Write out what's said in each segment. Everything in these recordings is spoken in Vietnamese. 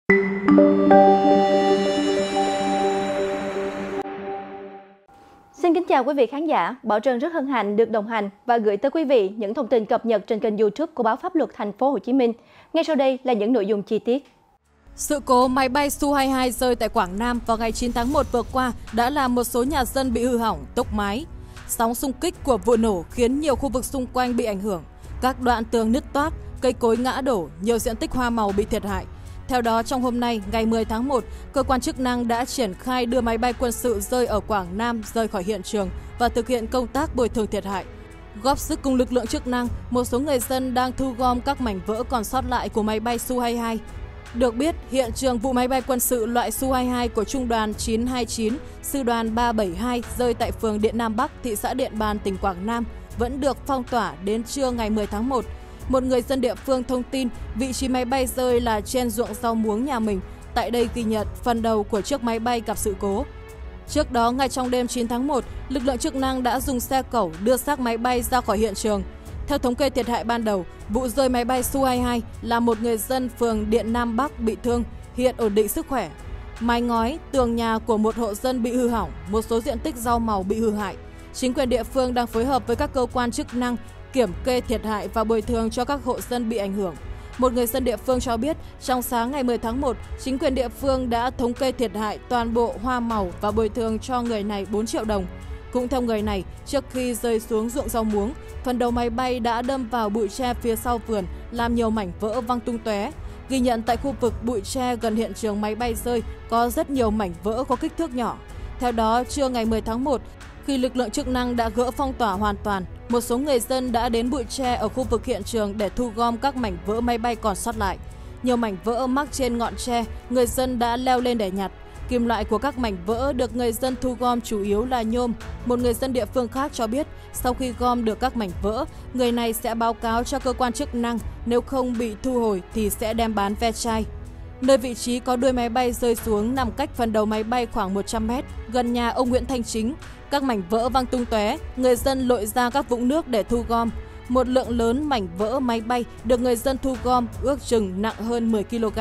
Xin kính chào quý vị khán giả, Bảo Trân rất hân hạnh được đồng hành và gửi tới quý vị những thông tin cập nhật trên kênh YouTube của báo Pháp luật Thành phố Hồ Chí Minh. Ngay sau đây là những nội dung chi tiết. Sự cố máy bay Su-22 rơi tại Quảng Nam vào ngày 9 tháng 1 vừa qua đã làm một số nhà dân bị hư hỏng, tốc mái. Sóng xung kích của vụ nổ khiến nhiều khu vực xung quanh bị ảnh hưởng. Các đoạn tường nứt toác, cây cối ngã đổ, nhiều diện tích hoa màu bị thiệt hại. Theo đó, trong hôm nay, ngày 10 tháng 1, cơ quan chức năng đã triển khai đưa máy bay quân sự rơi ở Quảng Nam rời khỏi hiện trường và thực hiện công tác bồi thường thiệt hại. Góp sức cùng lực lượng chức năng, một số người dân đang thu gom các mảnh vỡ còn sót lại của máy bay Su-22. Được biết, hiện trường vụ máy bay quân sự loại Su-22 của Trung đoàn 929, Sư đoàn 372 rơi tại phường Điện Nam Bắc, thị xã Điện Bàn, tỉnh Quảng Nam vẫn được phong tỏa đến trưa ngày 10 tháng 1. Một người dân địa phương thông tin vị trí máy bay rơi là trên ruộng rau muống nhà mình. Tại đây ghi nhận phần đầu của chiếc máy bay gặp sự cố. Trước đó, ngay trong đêm 9 tháng 1, lực lượng chức năng đã dùng xe cẩu đưa xác máy bay ra khỏi hiện trường. Theo thống kê thiệt hại ban đầu, vụ rơi máy bay Su-22 là một người dân phường Điện Nam Bắc bị thương, hiện ổn định sức khỏe. Mái ngói, tường nhà của một hộ dân bị hư hỏng, một số diện tích rau màu bị hư hại. Chính quyền địa phương đang phối hợp với các cơ quan chức năng kiểm kê thiệt hại và bồi thường cho các hộ dân bị ảnh hưởng. Một người dân địa phương cho biết, trong sáng ngày 10 tháng 1, chính quyền địa phương đã thống kê thiệt hại toàn bộ hoa màu và bồi thường cho người này 4 triệu đồng. Cũng theo người này, trước khi rơi xuống ruộng rau muống, phần đầu máy bay đã đâm vào bụi tre phía sau vườn, làm nhiều mảnh vỡ văng tung tóe. Ghi nhận tại khu vực bụi tre gần hiện trường máy bay rơi có rất nhiều mảnh vỡ có kích thước nhỏ. Theo đó, trưa ngày 10 tháng 1, khi lực lượng chức năng đã gỡ phong tỏa hoàn toàn, một số người dân đã đến bụi tre ở khu vực hiện trường để thu gom các mảnh vỡ máy bay còn sót lại. Nhiều mảnh vỡ mắc trên ngọn tre, người dân đã leo lên để nhặt. Kim loại của các mảnh vỡ được người dân thu gom chủ yếu là nhôm. Một người dân địa phương khác cho biết, sau khi gom được các mảnh vỡ, người này sẽ báo cáo cho cơ quan chức năng, nếu không bị thu hồi thì sẽ đem bán ve chai. Nơi vị trí có đuôi máy bay rơi xuống nằm cách phần đầu máy bay khoảng 100 mét, gần nhà ông Nguyễn Thanh Chính. Các mảnh vỡ văng tung tóe, người dân lội ra các vũng nước để thu gom. Một lượng lớn mảnh vỡ máy bay được người dân thu gom ước chừng nặng hơn 10 kg.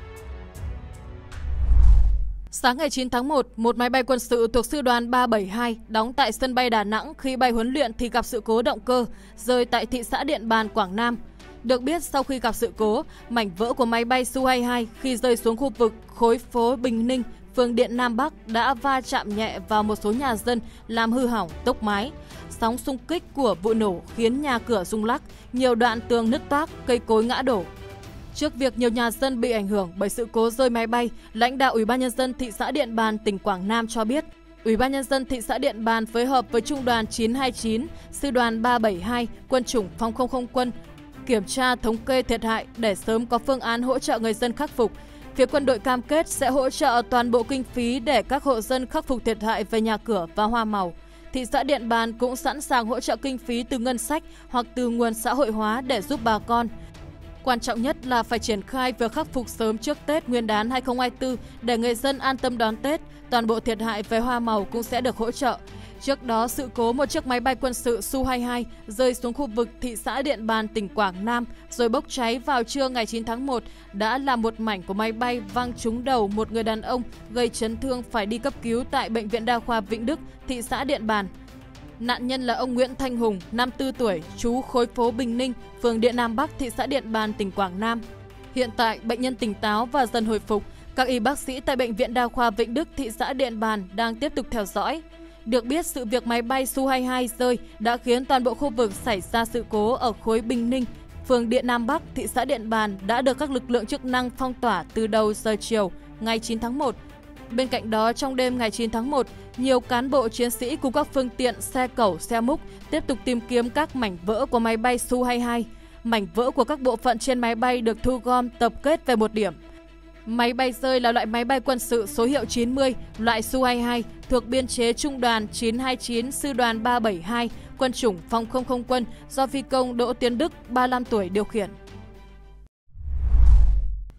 Sáng ngày 9 tháng 1, một máy bay quân sự thuộc Sư đoàn 372 đóng tại sân bay Đà Nẵng khi bay huấn luyện thì gặp sự cố động cơ, rơi tại thị xã Điện Bàn, Quảng Nam. Được biết, sau khi gặp sự cố, mảnh vỡ của máy bay Su-22 khi rơi xuống khu vực khối phố Bình Ninh, phường Điện Nam Bắc đã va chạm nhẹ vào một số nhà dân làm hư hỏng, tốc mái. Sóng xung kích của vụ nổ khiến nhà cửa rung lắc, nhiều đoạn tường nứt toác, cây cối ngã đổ. Trước việc nhiều nhà dân bị ảnh hưởng bởi sự cố rơi máy bay, lãnh đạo Ủy ban Nhân dân thị xã Điện Bàn, tỉnh Quảng Nam cho biết, Ủy ban Nhân dân thị xã Điện Bàn phối hợp với Trung đoàn 929, Sư đoàn 372, Quân chủng Phòng không không quân, kiểm tra thống kê thiệt hại để sớm có phương án hỗ trợ người dân khắc phục. Phía quân đội cam kết sẽ hỗ trợ toàn bộ kinh phí để các hộ dân khắc phục thiệt hại về nhà cửa và hoa màu. Thị xã Điện Bàn cũng sẵn sàng hỗ trợ kinh phí từ ngân sách hoặc từ nguồn xã hội hóa để giúp bà con. Quan trọng nhất là phải triển khai việc khắc phục sớm trước Tết Nguyên đán 2024 để người dân an tâm đón Tết. Toàn bộ thiệt hại về hoa màu cũng sẽ được hỗ trợ. Trước đó, sự cố một chiếc máy bay quân sự Su-22 rơi xuống khu vực thị xã Điện Bàn, tỉnh Quảng Nam rồi bốc cháy vào trưa ngày 9 tháng 1 đã làm một mảnh của máy bay văng trúng đầu một người đàn ông, gây chấn thương phải đi cấp cứu tại Bệnh viện Đa khoa Vĩnh Đức, thị xã Điện Bàn. Nạn nhân là ông Nguyễn Thanh Hùng, 54 tuổi, trú khối phố Bình Ninh, phường Điện Nam Bắc, thị xã Điện Bàn, tỉnh Quảng Nam. Hiện tại, bệnh nhân tỉnh táo và dần hồi phục. Các y bác sĩ tại Bệnh viện Đa khoa Vĩnh Đức, thị xã Điện Bàn đang tiếp tục theo dõi. Được biết, sự việc máy bay Su-22 rơi đã khiến toàn bộ khu vực xảy ra sự cố ở khối Bình Ninh, phường Điện Nam Bắc, thị xã Điện Bàn đã được các lực lượng chức năng phong tỏa từ đầu giờ chiều ngày 9 tháng 1. Bên cạnh đó, trong đêm ngày 9 tháng 1, nhiều cán bộ chiến sĩ cùng các phương tiện xe cẩu, xe múc tiếp tục tìm kiếm các mảnh vỡ của máy bay Su-22. Mảnh vỡ của các bộ phận trên máy bay được thu gom tập kết về một điểm. Máy bay rơi là loại máy bay quân sự số hiệu 90, loại Su-22 thuộc biên chế Trung đoàn 929, Sư đoàn 372, Quân chủng Phòng không không quân do phi công Đỗ Tiến Đức, 35 tuổi điều khiển.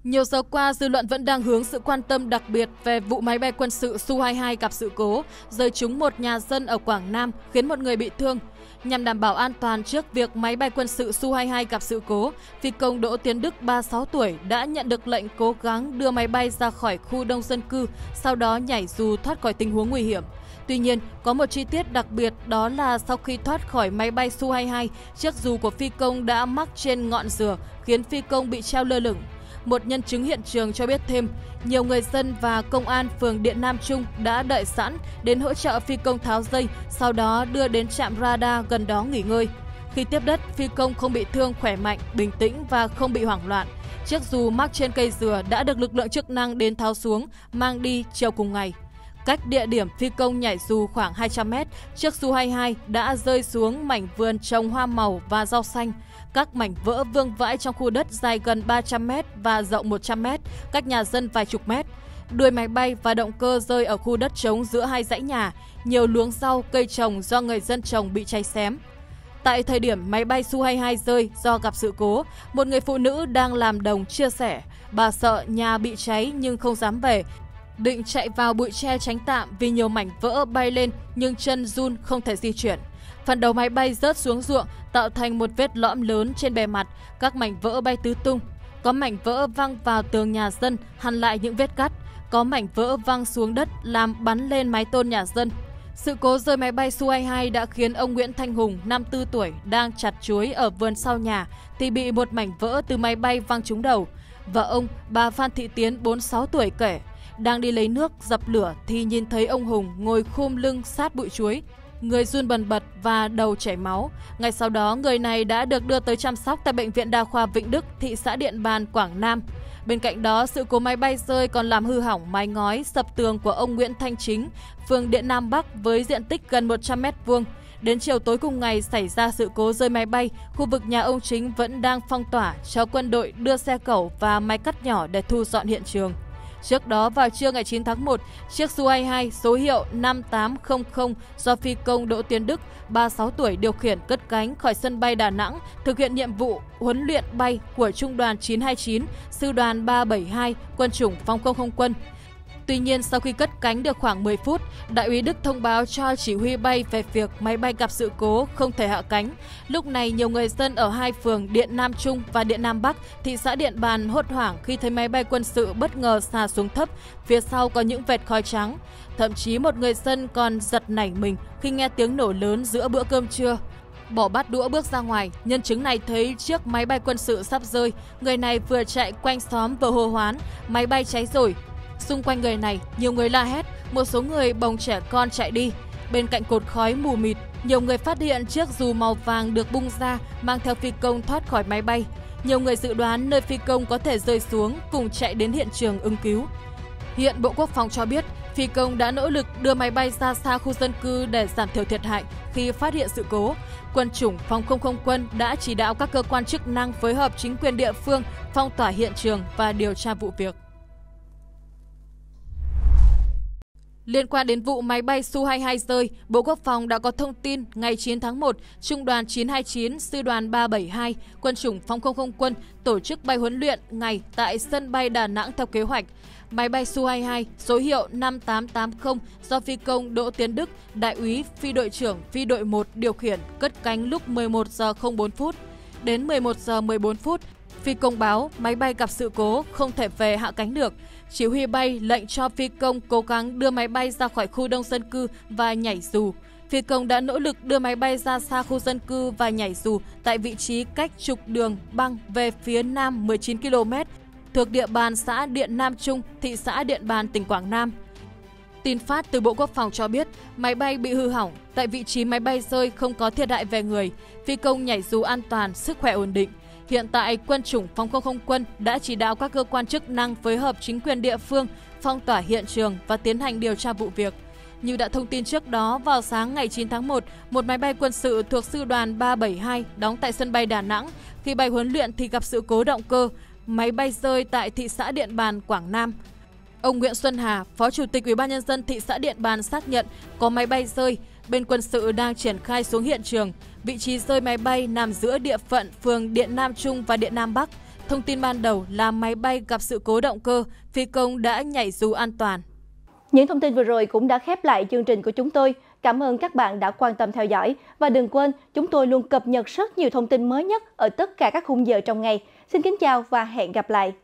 Nhiều giờ qua, dư luận vẫn đang hướng sự quan tâm đặc biệt về vụ máy bay quân sự Su-22 gặp sự cố, rơi trúng một nhà dân ở Quảng Nam, khiến một người bị thương. Nhằm đảm bảo an toàn trước việc máy bay quân sự Su-22 gặp sự cố, phi công Đỗ Tiến Đức, 36 tuổi, đã nhận được lệnh cố gắng đưa máy bay ra khỏi khu đông dân cư, sau đó nhảy dù thoát khỏi tình huống nguy hiểm. Tuy nhiên, có một chi tiết đặc biệt, đó là sau khi thoát khỏi máy bay Su-22, chiếc dù của phi công đã mắc trên ngọn dừa, khiến phi công bị treo lơ lửng. Một nhân chứng hiện trường cho biết thêm, nhiều người dân và công an phường Điện Nam Trung đã đợi sẵn đến hỗ trợ phi công tháo dây, sau đó đưa đến trạm radar gần đó nghỉ ngơi. Khi tiếp đất, phi công không bị thương, khỏe mạnh, bình tĩnh và không bị hoảng loạn. Chiếc dù mắc trên cây dừa đã được lực lượng chức năng đến tháo xuống, mang đi chiều cùng ngày. Cách địa điểm phi công nhảy dù khoảng 200 m, chiếc Su-22 đã rơi xuống mảnh vườn trồng hoa màu và rau xanh. Các mảnh vỡ vương vãi trong khu đất dài gần 300 m và rộng 100 m, cách nhà dân vài chục mét. Đuôi máy bay và động cơ rơi ở khu đất trống giữa hai dãy nhà, nhiều luống rau, cây trồng do người dân trồng bị cháy xém. Tại thời điểm máy bay Su-22 rơi do gặp sự cố, một người phụ nữ đang làm đồng chia sẻ, bà sợ nhà bị cháy nhưng không dám về, định chạy vào bụi tre tránh tạm vì nhiều mảnh vỡ bay lên nhưng chân run không thể di chuyển. Phần đầu máy bay rớt xuống ruộng, tạo thành một vết lõm lớn trên bề mặt, các mảnh vỡ bay tứ tung. Có mảnh vỡ văng vào tường nhà dân, hằn lại những vết cắt. Có mảnh vỡ văng xuống đất làm bắn lên mái tôn nhà dân. Sự cố rơi máy bay Su-22 đã khiến ông Nguyễn Thanh Hùng, 54 tuổi, đang chặt chuối ở vườn sau nhà thì bị một mảnh vỡ từ máy bay văng trúng đầu. Và bà Phan Thị Tiến, 46 tuổi kể, đang đi lấy nước dập lửa thì nhìn thấy ông Hùng ngồi khum lưng sát bụi chuối, người run bần bật và đầu chảy máu. Ngay sau đó, người này đã được đưa tới chăm sóc tại Bệnh viện Đa khoa Vĩnh Đức, thị xã Điện Bàn, Quảng Nam. Bên cạnh đó, sự cố máy bay rơi còn làm hư hỏng mái ngói, sập tường của ông Nguyễn Thanh Chính, phường Điện Nam Bắc với diện tích gần 100 m². Đến chiều tối cùng ngày xảy ra sự cố rơi máy bay, khu vực nhà ông Chính vẫn đang phong tỏa cho quân đội đưa xe cẩu và máy cắt nhỏ để thu dọn hiện trường. Trước đó, vào trưa ngày 9 tháng 1, chiếc Su-22 số hiệu 5800 do phi công Đỗ Tiến Đức, 36 tuổi điều khiển cất cánh khỏi sân bay Đà Nẵng, thực hiện nhiệm vụ huấn luyện bay của Trung đoàn 929, Sư đoàn 372, Quân chủng Phòng không không quân. Tuy nhiên, sau khi cất cánh được khoảng 10 phút, Đại úy Đức thông báo cho chỉ huy bay về việc máy bay gặp sự cố không thể hạ cánh. Lúc này, nhiều người dân ở hai phường Điện Nam Trung và Điện Nam Bắc, thị xã Điện Bàn hốt hoảng khi thấy máy bay quân sự bất ngờ xà xuống thấp, phía sau có những vệt khói trắng. Thậm chí một người dân còn giật nảy mình khi nghe tiếng nổ lớn giữa bữa cơm trưa. Bỏ bát đũa bước ra ngoài, nhân chứng này thấy chiếc máy bay quân sự sắp rơi. Người này vừa chạy quanh xóm vừa hô hoán, máy bay cháy rồi. Xung quanh người này, nhiều người la hét, một số người bồng trẻ con chạy đi. Bên cạnh cột khói mù mịt, nhiều người phát hiện chiếc dù màu vàng được bung ra, mang theo phi công thoát khỏi máy bay. Nhiều người dự đoán nơi phi công có thể rơi xuống, cùng chạy đến hiện trường ứng cứu. Hiện Bộ Quốc phòng cho biết, phi công đã nỗ lực đưa máy bay ra xa khu dân cư để giảm thiểu thiệt hại khi phát hiện sự cố. Quân chủng Phòng không không quân đã chỉ đạo các cơ quan chức năng phối hợp chính quyền địa phương phong tỏa hiện trường và điều tra vụ việc. Liên quan đến vụ máy bay Su-22 rơi, Bộ Quốc phòng đã có thông tin ngày 9 tháng 1, Trung đoàn 929, Sư đoàn 372, Quân chủng Phòng không không quân tổ chức bay huấn luyện ngày tại sân bay Đà Nẵng theo kế hoạch. Máy bay Su-22 số hiệu 5880 do phi công Đỗ Tiến Đức, đại úy phi đội trưởng phi đội 1 điều khiển cất cánh lúc 11 giờ 04 phút. Đến 11 giờ 14 phút, phi công báo máy bay gặp sự cố không thể về hạ cánh được. Chỉ huy bay lệnh cho phi công cố gắng đưa máy bay ra khỏi khu đông dân cư và nhảy dù. Phi công đã nỗ lực đưa máy bay ra xa khu dân cư và nhảy dù tại vị trí cách trục đường băng về phía nam 19 km, thuộc địa bàn xã Điện Nam Trung, thị xã Điện Bàn, tỉnh Quảng Nam. Tin phát từ Bộ Quốc phòng cho biết máy bay bị hư hỏng, tại vị trí máy bay rơi không có thiệt hại về người, phi công nhảy dù an toàn, sức khỏe ổn định. Hiện tại, Quân chủng Phòng không không quân đã chỉ đạo các cơ quan chức năng phối hợp chính quyền địa phương phong tỏa hiện trường và tiến hành điều tra vụ việc. Như đã thông tin trước đó, vào sáng ngày 9 tháng 1, một máy bay quân sự thuộc Sư đoàn 372 đóng tại sân bay Đà Nẵng. Khi bay huấn luyện thì gặp sự cố động cơ, máy bay rơi tại thị xã Điện Bàn, Quảng Nam. Ông Nguyễn Xuân Hà, Phó Chủ tịch Ủy ban Nhân dân thị xã Điện Bàn xác nhận có máy bay rơi. Bên quân sự đang triển khai xuống hiện trường. Vị trí rơi máy bay nằm giữa địa phận phường Điện Nam Trung và Điện Nam Bắc. Thông tin ban đầu là máy bay gặp sự cố động cơ, phi công đã nhảy dù an toàn. Những thông tin vừa rồi cũng đã khép lại chương trình của chúng tôi. Cảm ơn các bạn đã quan tâm theo dõi. Và đừng quên, chúng tôi luôn cập nhật rất nhiều thông tin mới nhất ở tất cả các khung giờ trong ngày. Xin kính chào và hẹn gặp lại!